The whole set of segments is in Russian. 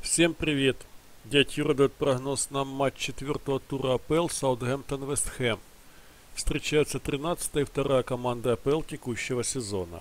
Всем привет! Дядь Юра дает прогноз на матч четвертого тура АПЛ Саутгемптон-Вест Хэм. Встречаются 13-я и 2-я команды АПЛ текущего сезона.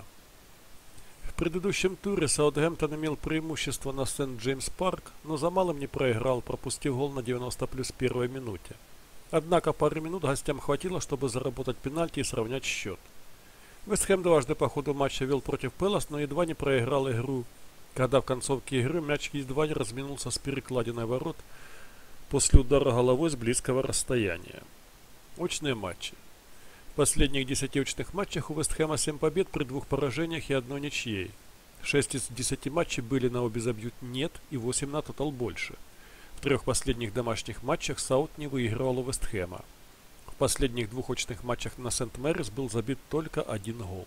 В предыдущем туре Саутгемптон имел преимущество на Сент-Джеймс-Парк, но за малым не проиграл, пропустив гол на 90 плюс первой минуте. Однако пары минут гостям хватило, чтобы заработать пенальти и сравнять счет. Вест Хэм дважды по ходу матча вел против Пэлас, но едва не проиграл игру, когда в концовке игры мяч едва не разминулся с перекладиной ворот после удара головой с близкого расстояния. Очные матчи. В последних 10 очных матчах у Вест Хэма 7 побед при 2 поражениях и 1 ничьей. 6 из 10 матчей были на обе забьют нет и 8 на тотал больше. В 3 последних домашних матчах Саут не выигрывал у Вест Хэма. В последних 2 очных матчах на Сент-Мэрис был забит только 1 гол.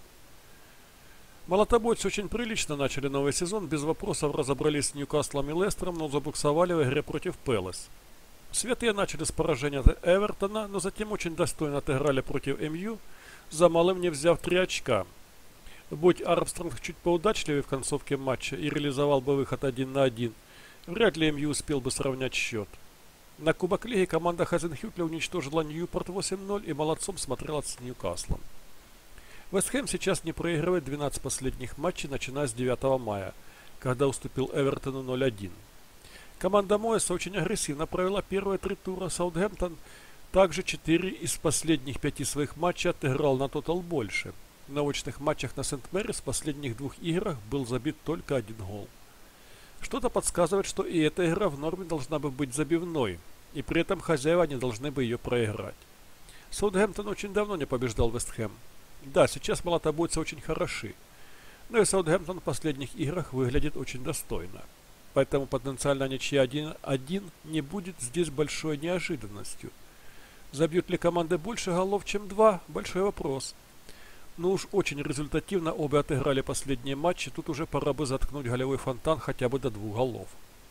Молотобойцы очень прилично начали новый сезон, без вопросов разобрались с Ньюкаслом и Лестером, но забуксовали в игре против Пэлас. Святые начали с поражения от Эвертона, но затем очень достойно отыграли против МЮ, за малым не взяв 3 очка. Будь Армстронг чуть поудачливее в концовке матча и реализовал бы выход 1-1, вряд ли МЮ успел бы сравнять счет. На Кубок Лиги команда Хазенхютля уничтожила Ньюпорт 8-0 и молодцом смотрелась с Ньюкаслом. Вест Хэм сейчас не проигрывает 12 последних матчей, начиная с 9 мая, когда уступил Эвертону 0-1. Команда Моэса очень агрессивно провела первые 3 тура. Саутгемптон также 4 из последних 5 своих матчей отыграл на тотал больше. На очных матчах на Сент-Мэрис в последних 2 играх был забит только 1 гол. Что-то подсказывает, что и эта игра в норме должна бы быть забивной, и при этом хозяева не должны бы ее проиграть. Саутгемптон очень давно не побеждал Вест Хэм. Да, сейчас молотобойцы очень хороши, но и Саутгемптон в последних играх выглядит очень достойно. Поэтому потенциально ничья 1-1 не будет здесь большой неожиданностью. Забьют ли команды больше голов, чем 2? Большой вопрос. Но уж очень результативно обе отыграли последние матчи, тут уже пора бы заткнуть голевой фонтан хотя бы до 2 голов.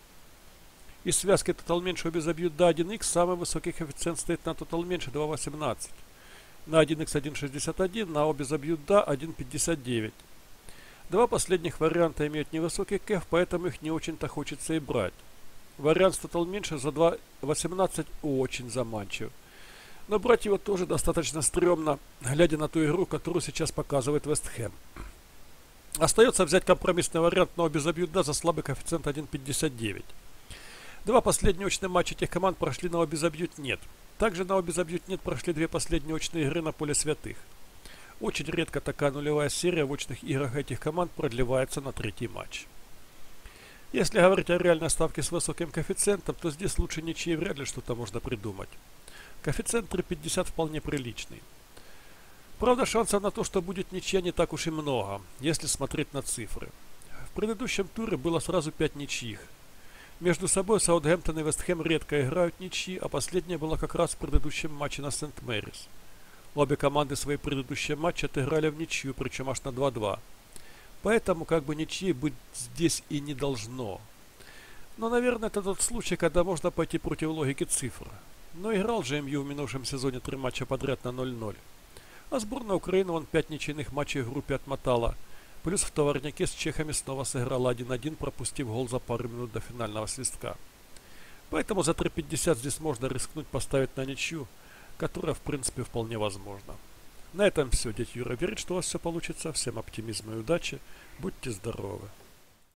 Из связки тотал меньше обе забьют до 1х, самый высокий коэффициент стоит на тотал меньше 2,18. На 1х 1,61, на обе забьют да 1,59. 2 последних варианта имеют невысокий кэф, поэтому их не очень-то хочется и брать. Вариант с тотал меньше за 2,18 очень заманчив. Но брать его тоже достаточно стрёмно, глядя на ту игру, которую сейчас показывает Вест Хэм. Остается взять компромиссный вариант на обе забьют да за слабый коэффициент 1,59. 2 последние очные матчи этих команд прошли на обе забьют нет. Также на обе забьют нет прошли 2 последние очные игры на поле святых. Очень редко такая нулевая серия в очных играх этих команд продлевается на 3-й матч. Если говорить о реальной ставке с высоким коэффициентом, то здесь лучше ничьей вряд ли что-то можно придумать. Коэффициент 3,50 вполне приличный. Правда, шансов на то, что будет ничья, не так уж и много, если смотреть на цифры. В предыдущем туре было сразу 5 ничьих. Между собой Саутгемптон и Вест Хэм редко играют ничьи, а последняя была как раз в предыдущем матче на Сент-Мэрис. Обе команды свои предыдущие матчи отыграли в ничью, причем аж на 2-2. Поэтому как бы ничьи быть здесь и не должно. Но, наверное, это тот случай, когда можно пойти против логики цифр. Но играл же МЮ в минувшем сезоне 3 матча подряд на 0-0. А сборная Украины вон 5 ничейных матчей в группе отмотала. Плюс в товарняке с чехами снова сыграла 1-1, пропустив гол за пару минут до финального свистка. Поэтому за 3,50 здесь можно рискнуть поставить на ничью, которая в принципе вполне возможна. На этом все, дядь Юра верит, что у вас все получится. Всем оптимизма и удачи. Будьте здоровы.